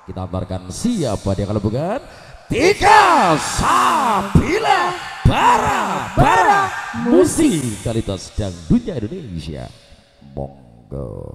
Kita hamparkan siapa dia kalau bukan Tika Sapila Bara musikalitas dangdutnya Indonesia. Monggo.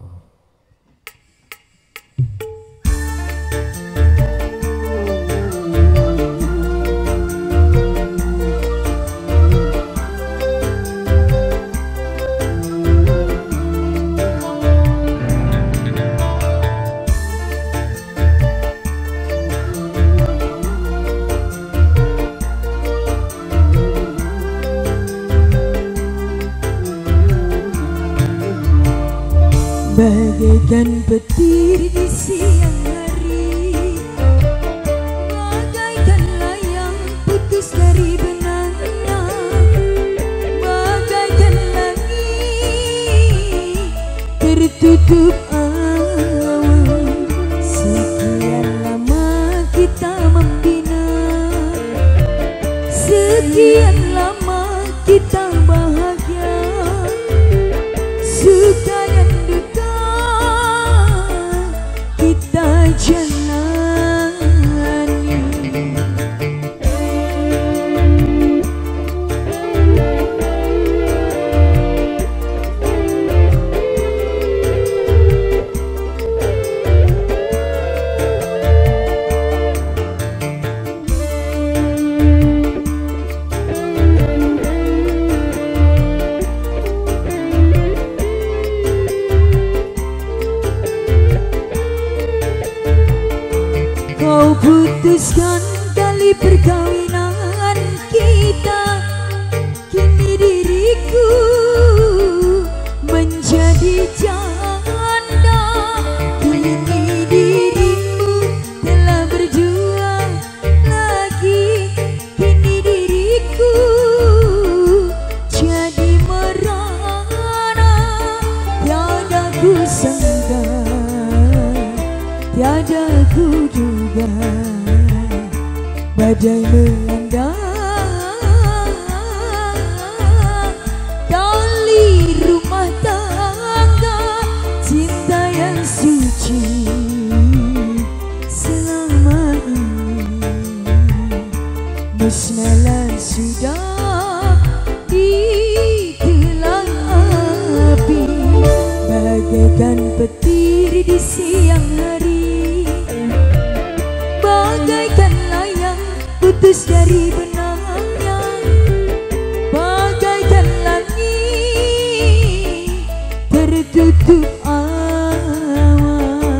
Bagaikan petir di siang hari, bagaikan layang putus dari benangnya, bagaikan langit tertutup awan. Sekian lama kita membina, sekian lama kita bahagia, suka dan duka kita jalani. Kau putuskan tali perkawinan kita, kini diriku menjadi janda. Kini dirimu telah berjuang lagi, kini diriku jadi merana. Tiada ku sangka, tiada ku duga, badai melanda tali rumah tangga. Cinta yang suci selama ini musnahlah sudah ditelan api. Bagaikan petir di siang hari, bagaikan layang putus dari benangnya, bagaikan langit tertutup awan.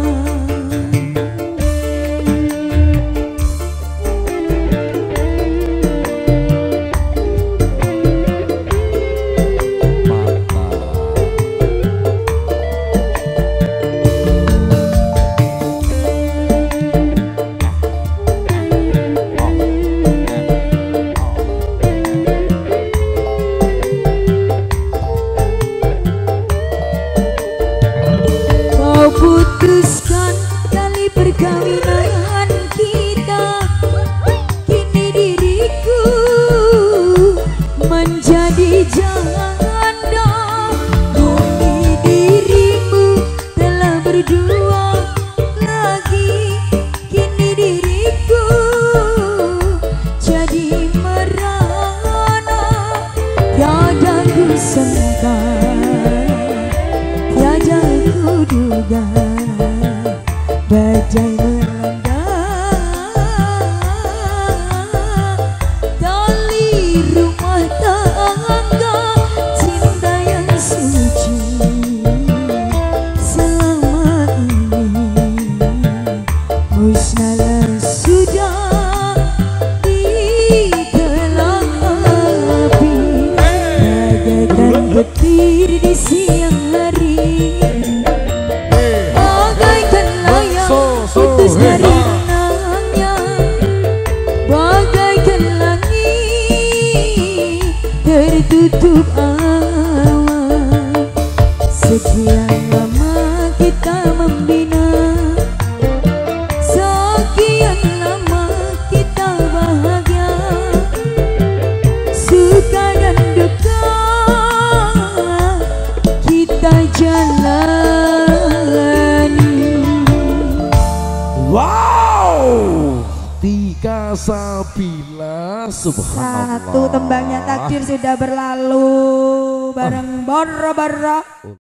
Putuskan tali perkawinan kita, kini diriku menjadi janda. Kini dirimu telah berdua lagi, kini diriku jadi merana. Tiada ku sangka, tiada ku duga, badai melanda tali rumah tangga. Cinta yang suci selama ini musnahlah sudah ditelan api. Bagaikan petir di siang hari, bagaikan layang putus dari benangnya, bagaikan langit tertutup awan. Sekian lama kita membina, sekian lama kita bahagia, suka dan duka kita jalani. Wow. Tika Sabila, subhanallah. Satu tembangnya takdir sudah berlalu bareng Bara-Bara.